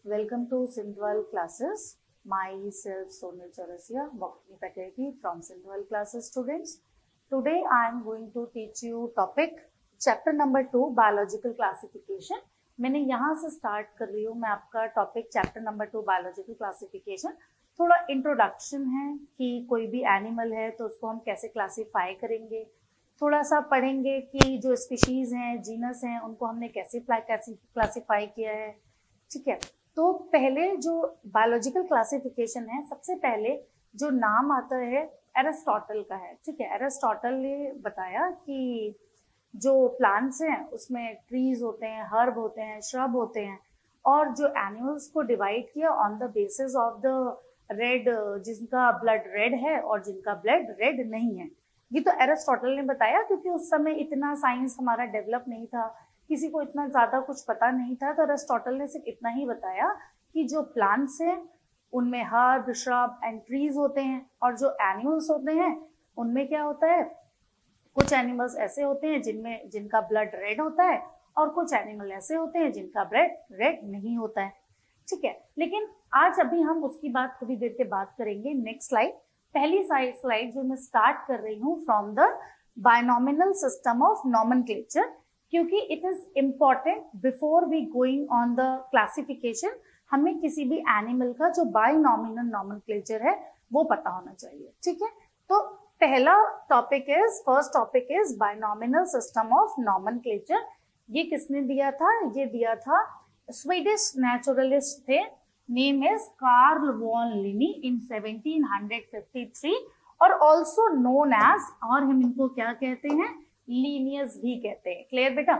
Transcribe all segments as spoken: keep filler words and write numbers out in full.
Welcome to Sindhwal classes. Myself Sonal Chaurasia, Botany faculty from Sindhwal classes students. Today I am going to teach you topic chapter number two biological classification. मैंने यहाँ से start कर रही हूँ मैं आपका topic chapter number two biological classification. थोड़ा introduction है कि कोई भी animal है तो उसको हम कैसे classify करेंगे. थोड़ा सा पढ़ेंगे कि जो species हैं, genus हैं, उनको हमने कैसे classify किया है. ठीक है, तो पहले जो बायोलॉजिकल क्लासिफिकेशन है, सबसे पहले जो नाम आता है एरिस्टोटल का है. ठीक है, एरिस्टोटल ने बताया कि जो प्लांट्स हैं उसमें ट्रीज होते हैं, हर्ब होते हैं, श्रब होते हैं, और जो एनिमल्स को डिवाइड किया on the basis of the red, जिनका ब्लड रेड है और जिनका ब्लड रेड नहीं है. ये तो एरिस्टोटल ने बताया, क्योंकि उस समय इतना साइंस हमारा डेवलप नहीं था, किसी को इतना ज्यादा कुछ पता नहीं था. तो एरिस्टोटल ने सिर्फ इतना ही बताया कि जो प्लांट्स हैं उनमें हर्ब, श्रब एंड ट्रीज होते हैं, और जो एनिमल्स होते हैं उनमें क्या होता है, कुछ एनिमल्स ऐसे होते हैं जिनमें जिनका ब्लड रेड होता है, और कुछ एनिमल ऐसे होते हैं जिनका ब्लड रेड नहीं होता है. ठीक है, लेकिन आज अभी हम उसकी बात थोड़ी देर के बाद करेंगे. नेक्स्ट स्लाइड, पहली साइड स्लाइड जो मैं स्टार्ट कर रही हूँ from the binomial system of nomenclature, क्योंकि it is important before we going on the classification. हमें किसी भी एनिमल का जो बायनॉमिनल नॉमेनक्लेचर है वो पता होना चाहिए. ठीक है, तो पहला topic is first topic is binomial system of nomenclature. ये किसने दिया था? ये दिया था स्वीडिश नेचुरलिस्ट थे, name is Carl von Linne in seventeen fifty three, और ऑल्सो नोन एज, और हम इनको क्या कहते हैं, लीनियस भी कहते हैं. क्लियर बेटा?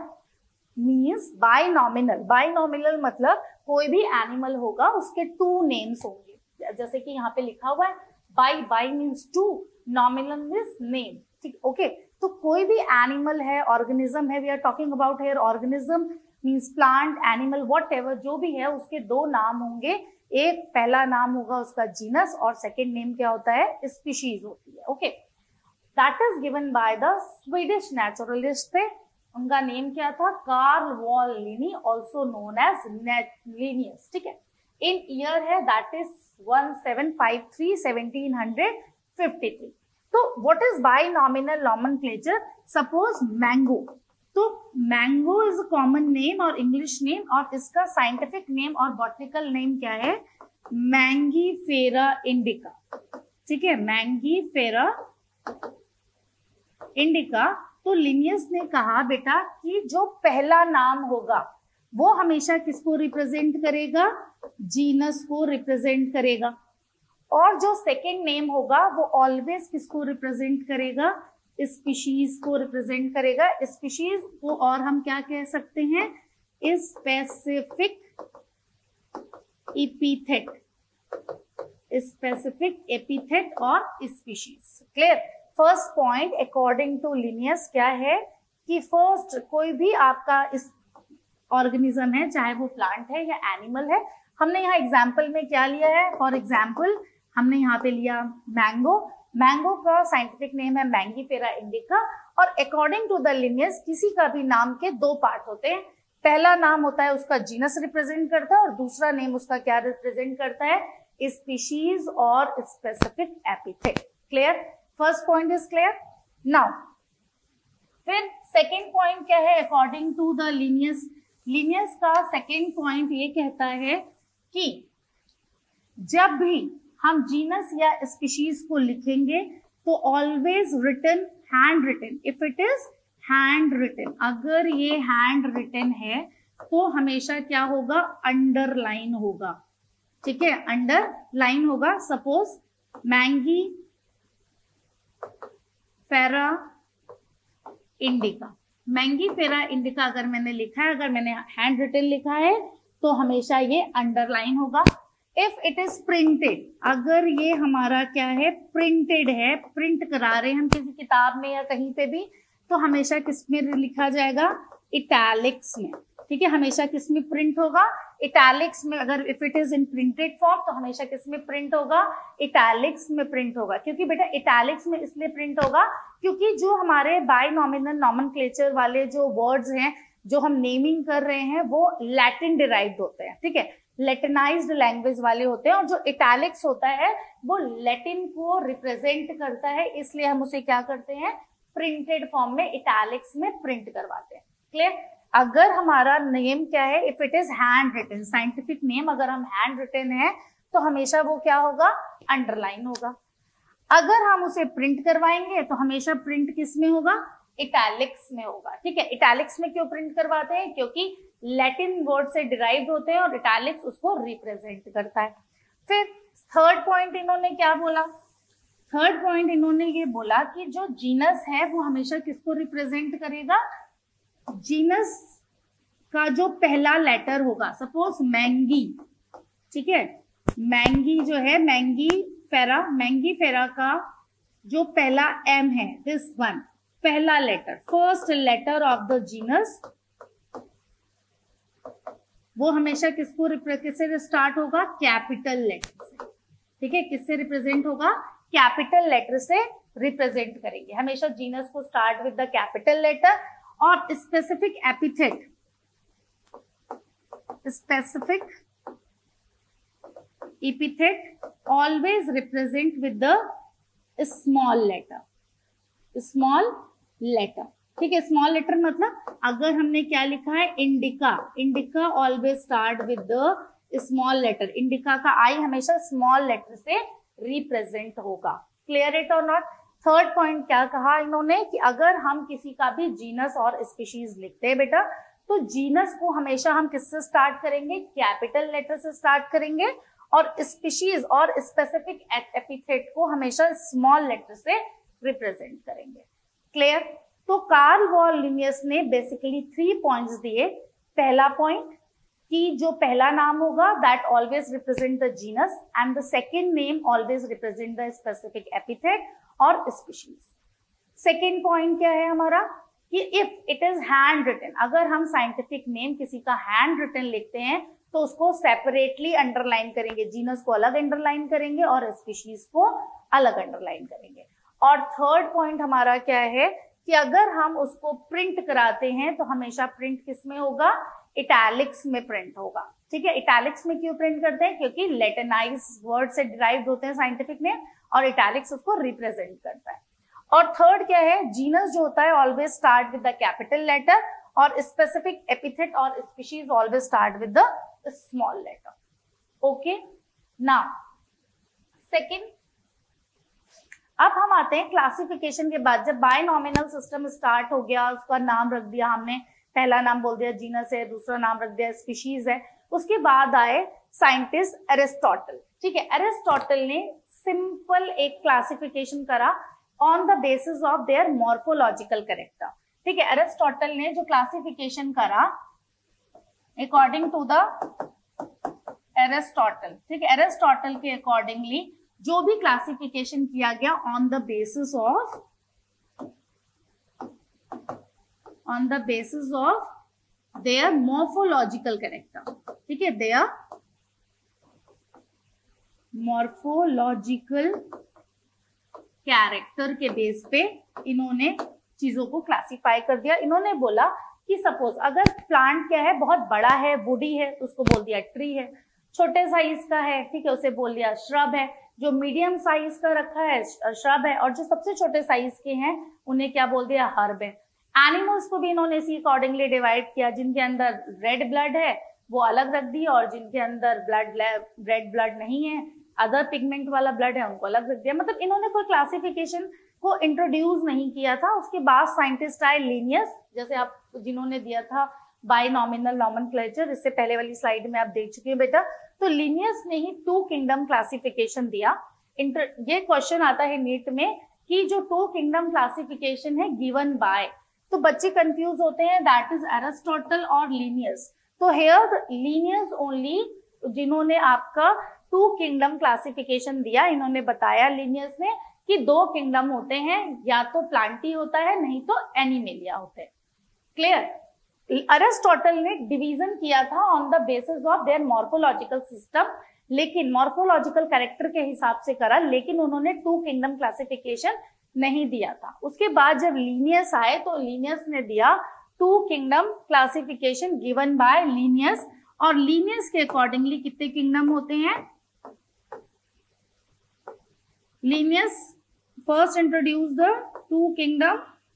Means binomial. बायनॉमिनल मतलब कोई भी एनिमल होगा उसके टू नेम्स होंगे, जैसे कि यहाँ पे लिखा हुआ है bi. Bi means two, nominal means name. ठीक, ओके. तो कोई भी एनिमल है, ऑर्गेनिज्म है, we are talking about here organism means plant, animal, whatever जो भी है, उसके दो नाम होंगे. एक पहला नाम होगा उसका जीनस, और सेकेंड नेम क्या होता है, स्पीशीज होती है. Okay, that is given by the Swedish naturalist थे. उनका नेम क्या था? Carl von Linne, also known as Linnaeus. ठीक है, इन ईयर है that is seventeen fifty three seventeen fifty three. तो what is binomial nomenclature? Suppose mango, तो mango is a common name और इंग्लिश नेम, और इसका साइंटिफिक नेम और botanical name क्या है? Mangifera indica. ठीक है, मैंगीफेरा इंडिका. तो लिनियस ने कहा बेटा कि जो पहला नाम होगा वो हमेशा किसको रिप्रेजेंट करेगा? जीनस को रिप्रेजेंट करेगा, और जो सेकेंड नेम होगा वो ऑलवेज किसको रिप्रेजेंट करेगा? स्पीशीज को रिप्रेजेंट करेगा. स्पीशीज को और हम क्या कह सकते हैं? स्पेसिफिक एपिथेट, स्पेसिफिक एपिथेट और species. Clear? First point according to Linnaeus क्या है कि फर्स्ट कोई भी आपका इस ऑर्गेनिज्म है, चाहे वो प्लांट है या एनिमल है. हमने यहाँ एग्जाम्पल में क्या लिया है? फॉर एग्जाम्पल हमने यहाँ पे लिया मैंगो. मैंगो का साइंटिफिक नेम है मैंगीफेरा इंडिका, और अकॉर्डिंग टू द लिनियस किसी का भी नाम के दो पार्ट होते हैं. पहला नाम होता है उसका जीनस रिप्रेजेंट करता है, और दूसरा नेम उसका क्या रिप्रेजेंट करता है? स्पीशीज और specific epithet. Clear? First point is clear. Now फिर सेकेंड पॉइंट क्या है according to the Linnaeus? Linnaeus का सेकेंड पॉइंट ये कहता है कि जब भी हम जीनस या स्पीशीज को लिखेंगे तो always written hand written. If it is hand written, अगर ये हैंड रिटन है तो हमेशा क्या होगा? अंडरलाइन होगा. ठीक है, अंडरलाइन होगा. Suppose Mangifera indica, Mangifera indica अगर मैंने लिखा है, अगर मैंने हैंड रिटन लिखा है तो हमेशा ये अंडरलाइन होगा. इफ इट इज प्रिंटेड, अगर ये हमारा क्या है? प्रिंटेड है, प्रिंट करा रहे हैं हम किसी किताब में या कहीं पे भी, तो हमेशा किस में लिखा जाएगा? इटैलिक्स में. ठीक है, हमेशा किस में प्रिंट होगा? इटैलिक्स में. अगर if it is in printed form तो हमेशा किस में प्रिंट होगा? इटैलिक्स में प्रिंट होगा. क्योंकि बेटा इटैलिक्स में इसलिए प्रिंट होगा क्योंकि जो हमारे बायनॉमिनल नॉमेनक्लेचर वाले जो वर्ड्स हैं जो हम नेमिंग कर रहे हैं वो लैटिन डिराइव्ड होते हैं. ठीक है, लेटिनाइज्ड लैंग्वेज वाले होते हैं, और जो इटैलिक्स होता है वो लैटिन को रिप्रेजेंट करता है, इसलिए हम उसे क्या करते हैं, प्रिंटेड फॉर्म में इटैलिक्स में प्रिंट करवाते हैं। क्लियर? अगर हमारा नेम क्या है, if it is hand written, scientific name अगर हम हैंड रिटन है तो हमेशा वो क्या होगा, अंडरलाइन होगा। अगर हम उसे प्रिंट करवाएंगे तो हमेशा प्रिंट किस में होगा, इटैलिक्स में होगा। ठीक है, इटैलिक्स में क्यों प्रिंट करवाते हैं, क्योंकि लैटिन वर्ड से डिराइव्ड होते हैं और इटैलिक्स उसको रिप्रेजेंट करता है। फिर थर्ड पॉइंट इन्होंने क्या बोला, थर्ड पॉइंट इन्होंने ये बोला कि जो जीनस है वो हमेशा किसको रिप्रेजेंट करेगा, जीनस का जो पहला लेटर होगा, सपोज मैंगी, ठीक है, मैंगी जो है, मैंगी फेरा, मैंगी फेरा का जो पहला एम है, दिस वन, पहला letter, first letter of the genus, वो हमेशा किसको किससे स्टार्ट होगा, कैपिटल लेटर से। ठीक है, किससे रिप्रेजेंट होगा, कैपिटल लेटर से रिप्रेजेंट करेंगे हमेशा। जीनस को start with the capital letter, और specific epithet, specific epithet always represent with the small letter, small letter. ठीक है, स्मॉल लेटर मतलब अगर हमने क्या लिखा है, indica, indica always start with the small letter, indica का आई हमेशा स्मॉल लेटर से रिप्रेजेंट होगा। क्लियर इट और नॉट? थर्ड पॉइंट क्या कहा इन्होंने कि अगर हम किसी का भी जीनस और स्पीशीज लिखते हैं बेटा, तो जीनस को हमेशा हम किससे स्टार्ट करेंगे, कैपिटल लेटर से स्टार्ट करेंगे, और स्पीशीज और स्पेसिफिक एपिथेट को हमेशा स्मॉल लेटर से रिप्रेजेंट करेंगे। क्लियर? तो कार्ल वॉन लिनियस ने बेसिकली थ्री पॉइंट्स दिए। पहला पॉइंट कि जो पहला नाम होगा that always represent the genus, and the second name always represent the specific epithet और स्पीशीज। सेकेंड पॉइंट क्या है हमारा कि if it is hand written, अगर हम साइंटिफिक नेम किसी का हैंड रिटन लिखते हैं तो उसको सेपरेटली अंडरलाइन करेंगे, जीनस को अलग अंडरलाइन करेंगे और स्पीशीज को अलग अंडरलाइन करेंगे। और थर्ड पॉइंट हमारा क्या है कि अगर हम उसको प्रिंट कराते हैं तो हमेशा प्रिंट किस में होगा, इटैलिक्स में प्रिंट होगा। ठीक है, इटैलिक्स में क्यों प्रिंट करते हैं, क्योंकि लैटिनाइज वर्ड से डिराइव्ड होते हैं साइंटिफिक नेम, और इटैलिक्स उसको रिप्रेजेंट करता है। और थर्ड क्या है, जीनस जो होता है always start with the capital letter, और स्पेसिफिक एपिथेट और species always start with the small letter. Okay, now second, अब हम आते हैं क्लासिफिकेशन के बाद। जब बायनॉमिनल सिस्टम स्टार्ट हो गया, उसका नाम रख दिया हमने, पहला नाम बोल दिया जीनस है, दूसरा नाम रख दिया स्पीशीज है, उसके बाद आए साइंटिस्ट एरिस्टोटल। ठीक है, एरिस्टोटल ने सिंपल एक क्लासिफिकेशन करा on the basis of their morphological character. ठीक है, एरिस्टोटल ने जो क्लासिफिकेशन करा अकॉर्डिंग टू द एरिस्टोटल, ठीक है, एरिस्टोटल के अकॉर्डिंगली जो भी क्लासिफिकेशन किया गया on the basis of on the basis of their morphological character. ठीक है, देयर मॉर्फोलॉजिकल कैरेक्टर के बेस पे इन्होंने चीजों को क्लासिफाई कर दिया। इन्होंने बोला कि सपोज अगर प्लांट क्या है, बहुत बड़ा है, वुडी है, तो उसको बोल दिया ट्री है। छोटे साइज का है, ठीक है, उसे बोल दिया श्रब है। जो मीडियम साइज का रखा है श्रब है, और जो सबसे छोटे साइज के हैं उन्हें क्या बोल दिया, हर्ब है। एनिमल्स को भी इन्होंने इसी अकॉर्डिंगली डिवाइड किया, जिनके अंदर रेड ब्लड है वो अलग रख दी, और जिनके अंदर ब्लड रेड ब्लड नहीं है, अदर पिगमेंट वाला ब्लड है, उनको अलग रख दिया। मतलब इन्होंने कोई क्लासिफिकेशन को इंट्रोड्यूस नहीं किया था। उसके बाद साइंटिस्ट आए लिनियस, जैसे आप जिन्होंने दिया था बायनॉमिनल नॉमेनक्लेचर, इससे पहले वाली स्लाइड में आप देख चुके हैं बेटा। तो लिनियस ने ही टू किंगडम क्लासिफिकेशन दिया। इंटर ये क्वेश्चन आता है नीट में कि जो टू किंगडम क्लासिफिकेशन है गिवन बाय, तो बच्चे कंफ्यूज होते हैं दैट इज एरिस्टोटल और लिनियस। तो हियर लिनियस ओनली जिन्होंने आपका टू किंगडम क्लासिफिकेशन दिया, इन्होंने बताया लिनियस ने कि दो किंगडम होते हैं, या तो प्लांटी होता है नहीं तो एनिमेलिया होते हैं। क्लियर? एरिस्टोटल ने डिवीजन किया था on the basis of their morphological system, लेकिन मॉर्फोलॉजिकल कैरेक्टर के हिसाब से करा, लेकिन उन्होंने टू किंगडम क्लासिफिकेशन नहीं दिया था। उसके बाद जब लीनियस आए तो लीनियस ने दिया two kingdom classification given by Linnaeus, और लीनियस के अकॉर्डिंगली कितने किंगडम होते हैं? Linnaeus first introduce the two kingdom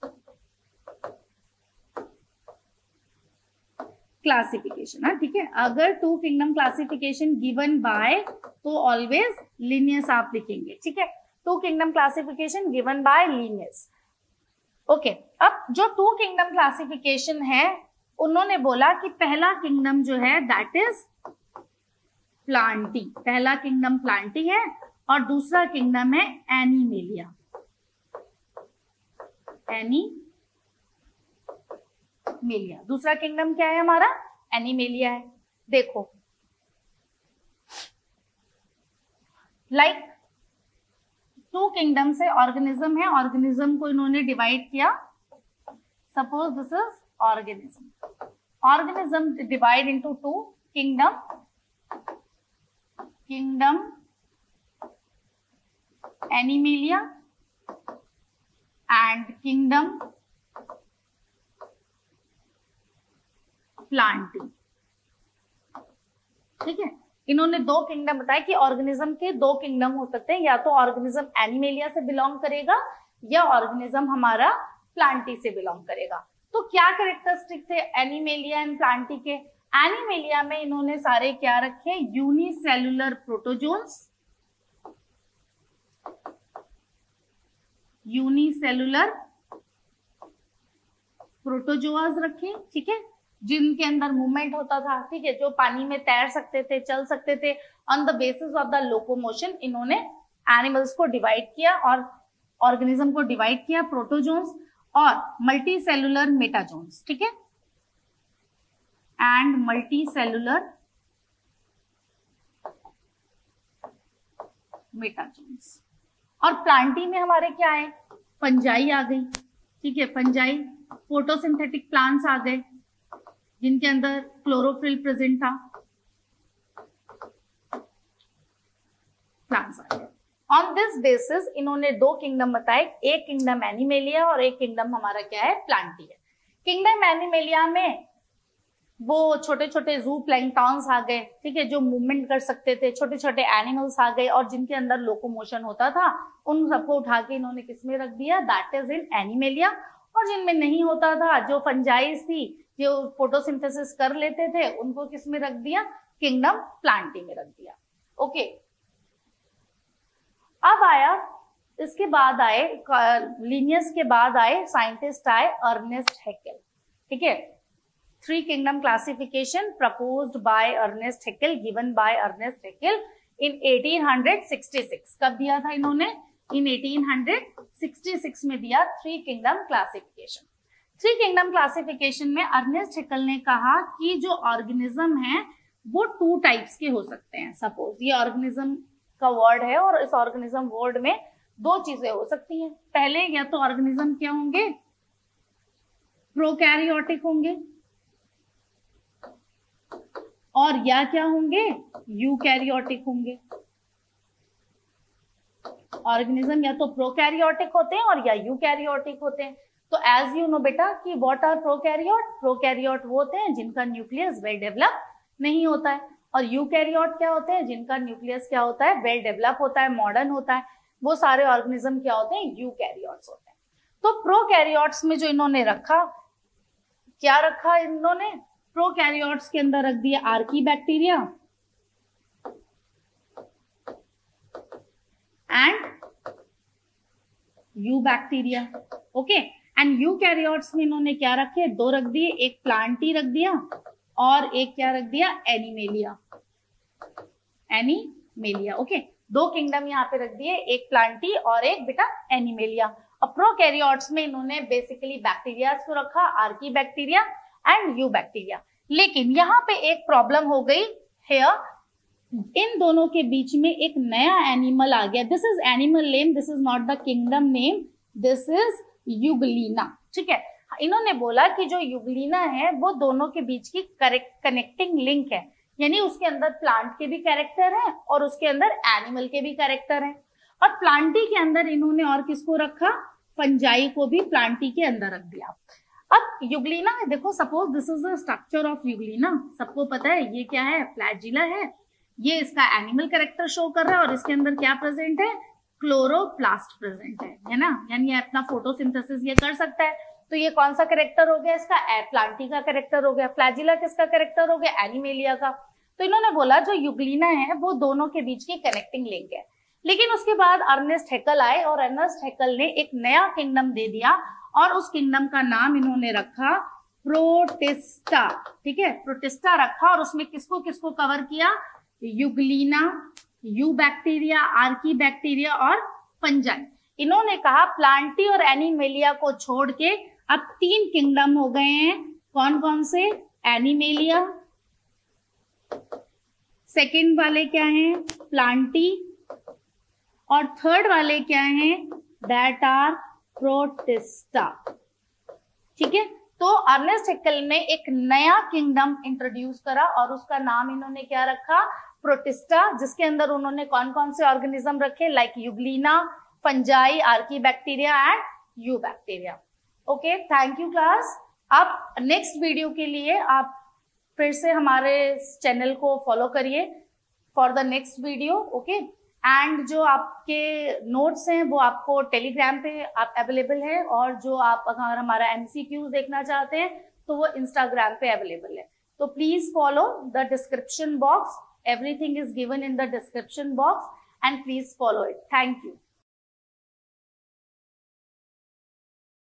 classification. हाँ ठीक है, अगर two kingdom classification given by तो ऑलवेज लीनियस आप लिखेंगे। ठीक है, two kingdom classification given by Linnaeus. Okay, अब जो टू किंगडम क्लासिफिकेशन है उन्होंने बोला कि पहला किंगडम जो है दैट इज प्लांटी, पहला किंगडम प्लांटी है और दूसरा किंगडम है एनिमेलिया। एनिमेलिया दूसरा किंगडम क्या है हमारा? एनिमेलिया है। देखो लाइक like, टू किंगडम से ऑर्गेनिज्म है, ऑर्गेनिज्म को इन्होंने डिवाइड किया। Suppose this is organism, organism divide into two kingdom, kingdom Animalia and kingdom Plantae. ठीक है, इन्होंने दो किंगडम बताया कि ऑर्गेनिज्म के दो किंगडम हो सकते हैं, या तो ऑर्गेनिज्म एनिमेलिया से बिलोंग करेगा या ऑर्गेनिज्म हमारा प्लांटी से बिलोंग करेगा। तो क्या कैरेक्टरिस्टिक थे एनिमेलिया एंड प्लांटी के? एनिमेलिया में इन्होंने सारे क्या रखे? यूनिसेलुलर प्रोटोजोन्स, यूनिसेलुलर प्रोटोजोआज रखे। ठीक है, जिनके अंदर मूवमेंट होता था। ठीक है, जो पानी में तैर सकते थे, चल सकते थे। On the basis of the locomotion इन्होंने एनिमल्स को डिवाइड किया और ऑर्गेनिज्म को डिवाइड किया, प्रोटोजोन्स और मल्टी सेलुलर मेटाजोन्स। ठीक है, एंड मल्टी सेलुलर मेटाजोन्स। और प्लांटी में हमारे क्या है? फंजाई आ गई। ठीक है, फंजाई फोटोसिंथेटिक प्लांट्स आ गए जिनके अंदर क्लोरोफिल प्रेजेंट था, प्लांट्स आ गए। ऑन दिस बेसिस इन्होंने दो किंगडम बताए, एक किंगडम एनिमेलिया और एक किंगडम हमारा क्या है? प्लांटी है। किंगडम एनिमेलिया में वो छोटे छोटे जू प्लैंक्टॉन्स आ गए। ठीक है, जो मूवमेंट कर सकते थे, छोटे छोटे एनिमल्स आ गए और जिनके अंदर लोकोमोशन होता था, उन सबको उठा के इन्होंने किसमें रख दिया? That is in Animalia. और जिनमें नहीं होता था, जो फंजाइज थी, जो फोटोसिंथेसिस कर लेते थे, उनको किसमें रख दिया? किंगडम प्लांटी में रख दिया। ओके, अब आया, इसके बाद आए लीनियस के बाद आए साइंटिस्ट आए अर्नेस्ट हैकेल। ठीक है, three kingdom classification proposed by Ernst Haeckel, given by Ernst Haeckel in eighteen sixty six. कब दिया था इन्होंने? इन एटीन सिक्सटी सिक्स में दिया three kingdom classification. Three kingdom classification में अर्नेस्ट हैकेल ने कहा कि जो ऑर्गेनिज्म है वो टू टाइप्स के हो सकते हैं। सपोज ये ऑर्गेनिज्म का वर्ड है और इस ऑर्गेनिज्म वर्ड में दो चीजें हो सकती हैं। पहले या तो ऑर्गेनिज्म क्या होंगे? प्रोकैरियोटिक होंगे, और या क्या होंगे? यूकैरियोटिक होंगे। ऑर्गेनिज्म या तो प्रोकैरियोटिक होते हैं और या यूकैरियोटिक होते हैं। तो एज यू नो बेटा कि व्हाट आर प्रोकैरियोट? प्रोकैरियोट वो होते हैं जिनका न्यूक्लियस वेल डेवलप नहीं होता है, और यूकैरियोट क्या होते हैं? जिनका न्यूक्लियस क्या होता है? वेल डेवलप होता है, मॉडर्न होता है। वो सारे ऑर्गेनिज्म क्या होते हैं? यूकैरियोट्स होते हैं। तो प्रोकैरियोट्स में जो इन्होंने रखा, क्या रखा इन्होंने? प्रोकैरियोट्स के अंदर रख दिया archaebacteria and eubacteria. Okay, and eukaryotes में इन्होंने क्या रखे? दो रख दिए, एक प्लांटी रख दिया और एक क्या रख दिया? Animalia, Animalia. ओके, दो किंगडम यहाँ पे रख दिए, एक प्लांटी और एक बेटा एनिमेलिया। अब प्रोकैरियोट्स में इन्होंने बेसिकली बैक्टीरिया को रखा, आर्कीबैक्टीरिया एंड यूबैक्टीरिया। लेकिन यहाँ पे एक प्रॉब्लम हो गई हेयर, इन दोनों के बीच में एक नया एनिमल आ गया। This is animal name, this is not the kingdom name, this is Euglena. ठीक है, इन्होंने बोला कि जो युगलीना है वो दोनों के बीच की कनेक्टिंग लिंक है, यानी उसके अंदर प्लांट के भी कैरेक्टर है और उसके अंदर एनिमल के भी कैरेक्टर है। और प्लांटी के अंदर इन्होंने और किसको रखा? फंजाई को भी प्लांटी के अंदर रख दिया। अब यूग्लिना है, देखो suppose this is the structure of Euglena, सबको पता है ये क्या है, फ्लैजिला है, ये इसका एनिमल कैरेक्टर शो कर रहा है और इसके अंदर क्या प्रेजेंट है, क्लोरोप्लास्ट प्रेजेंट है, है ना, यानी ये अपना फोटोसिंथेसिस ये कर सकता है। तो ये कौन सा कैरेक्टर हो गया इसका, प्लांटी का कैरेक्टर हो गया। फ्लैजिला किसका कैरेक्टर हो गया, एनिमेलिया का। तो इन्होंने बोला जो यूग्लिना है वो दोनों के बीच की कनेक्टिंग लिंक है। लेकिन उसके बाद अर्नेस्ट हैकल आए और अर्नेस्ट हैकल ने एक नया किंगडम दे दिया और उस किंगडम का नाम इन्होंने रखा प्रोटिस्टा, ठीक है, प्रोटिस्टा रखा। और उसमें किसको किसको कवर किया, Euglena, eubacteria, archaebacteria और फंजाई। इन्होंने कहा प्लांटी और एनिमेलिया को छोड़ के अब तीन किंगडम हो गए हैं, कौन कौन से, एनिमेलिया, सेकंड वाले क्या हैं, प्लांटी, और थर्ड वाले क्या हैं, दैट आर प्रोटिस्टा, ठीक है। तो अर्नेस्ट हैकल ने एक नया किंगडम इंट्रोड्यूस करा और उसका नाम इन्होंने क्या रखा, प्रोटिस्टा, जिसके अंदर उन्होंने कौन कौन से ऑर्गेनिज्म रखे, like Euglena, fungi, archaebacteria and eubacteria. Okay, thank you class. अब नेक्स्ट वीडियो के लिए आप फिर से हमारे चैनल को फॉलो करिए for the next video, okay. And जो आपके नोट्स हैं वो आपको टेलीग्राम पे आप अवेलेबल है, और जो आप अगर हमारा एमसीक्यूज देखना चाहते हैं तो वो इंस्टाग्राम पे अवेलेबल है। तो please follow the description box, everything is given in the description box and please follow it. Thank you.